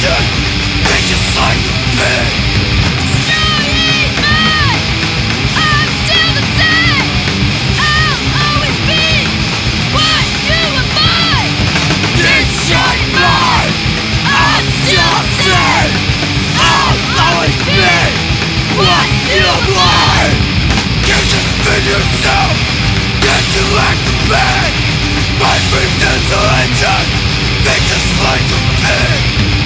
isolation. They just like the pain. I'm still the same. I'll always be what you were mine. This shine mine. I'm still the same. I'll always be what you are. You just spin yourself. Get to like the pain. My brief desolation. They just like the pain.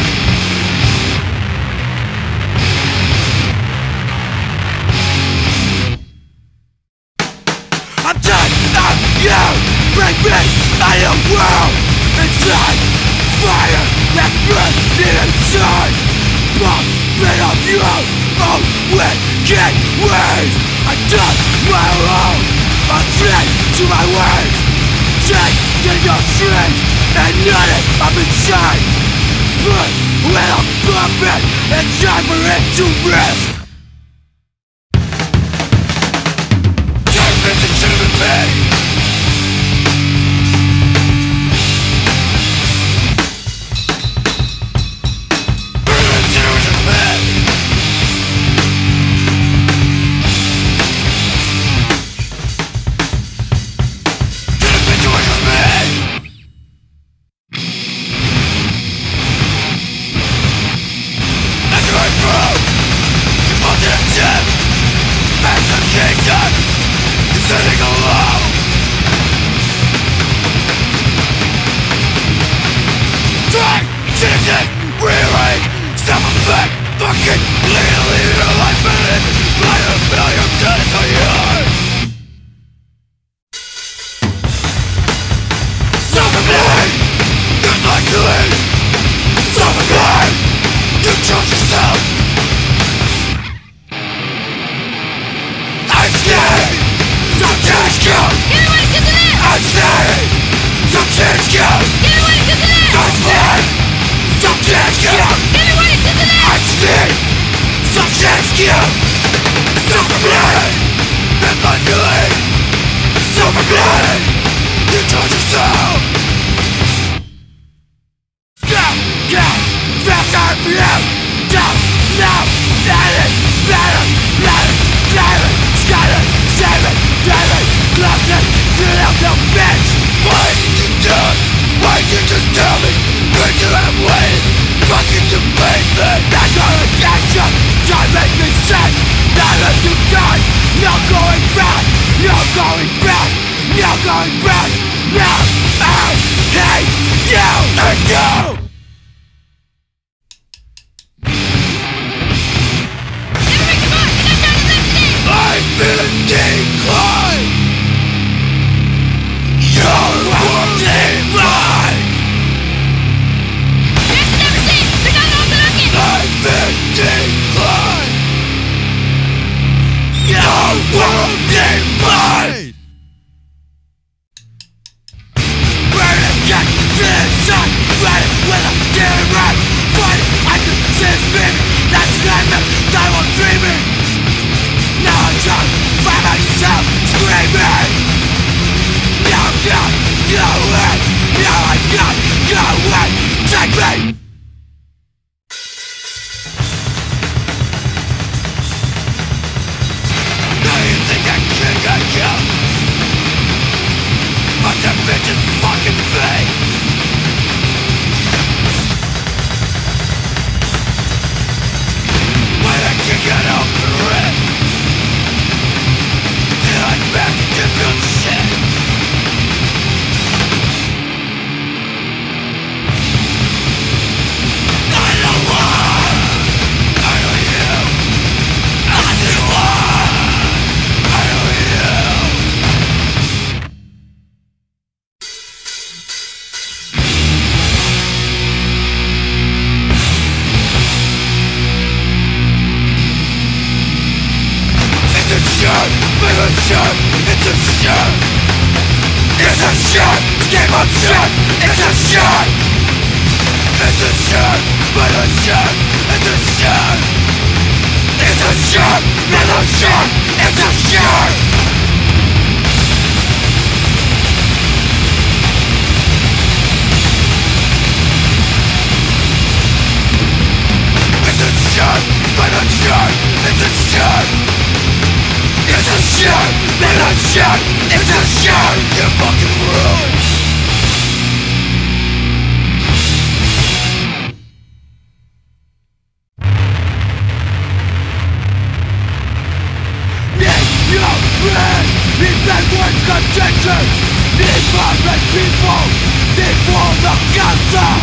I'm done of you. Bring me out of the world. It's like fire that burns me inside. Pumping of you. Oh, wicked ways. I'm done my own. I'm straight to my ways. Take in your strength and nothing up inside. But when I'm pumping, it's time for it to rest. It should have been me. Pacification is sitting alone. Drag, changing, rearrange, self-effect, fucking legally your life minute. By a million days a year. Self-acclaim, you're not clean. Self-acclaim, you chose yourself. I'm scared! Some change comes! Everybody sit to this! I'm scared! Some change comes! Everybody sit to this! I'm scared! Some change comes! Everybody sit to this! I'm scared! Some change comes! Self-acclaim! And my feeling! Self-acclaim! You told yourself! Go! Go! Faster for you! Go! Now! Better! Better! Better! Better! Skyler, save it, drive it, close it, fill out the bitch. Why did you do it? Why did you just tell me? Could you have waited? Fucking debate me. That's all attention. Don't make me sick. Now that you died, no going back. No going back. No going back. No, I hate you and you. I've been declined. You're declined. Yes, never seen. They're not all looking. I've been declined. You're declined. Burning cat to the sun. Riding with a daily ride. Fighting, I can see it's baby. That's nightmare. Time I'm dreaming. Now I'm trying to find myself screaming. No, God, go away. No, I got, go away. Take me. Now you think I can't get you? But that bitch is fucking fake. When I kick it off the rip. I'm back to different shit. I know why. I know you. I see why. I know you. It's a shot. It's a shot, it's a shot. It's a shot, game of shot. It's a shot. It's a shot, but a shot. It's a shot. It's a shot, but a shot. It's a shot. shit, it's a shit, you're fucking ruined. Need your friend, need backward contention, need violent people, need for the cancer,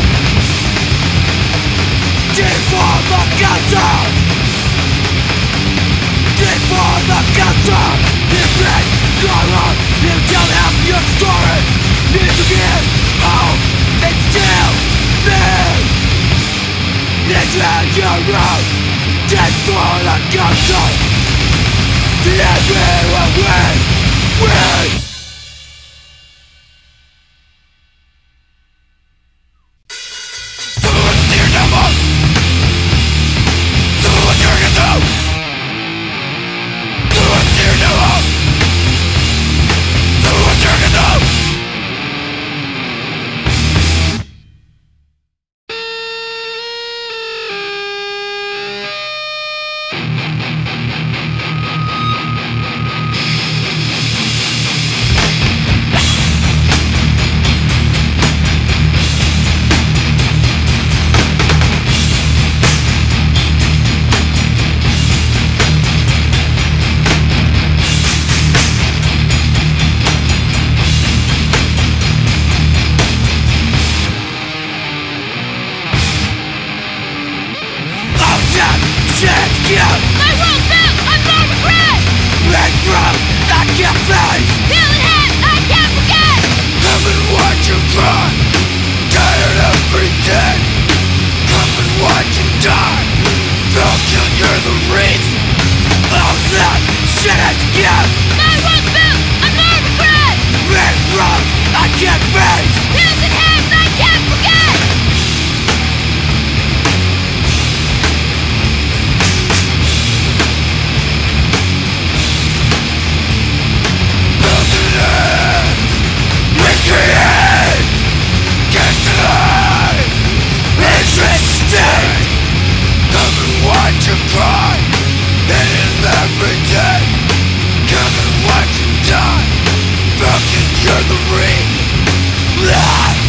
need for the cancer, need for the cancer, need break your heart, need tell them your story, need to give hope, it's still there, need to end your road, need for the cancer. The enemy will win! Someone's here number! Someone's here to know! Someone's here number! Someone's here to know! My world built on more regret. Red road, I can't face. Feeling hat, I can't forget. Come and watch you cry. Tired every day. Come and watch you die. Falcon, you're the reason. All that shit is gift. My world built on more regret. Red road, I can't face. Feeling hat, I can't forget. Recreate! Get tonight! Interesting! Come and watch you cry. And in every day. Come and watch you die. Fucking you're the reason.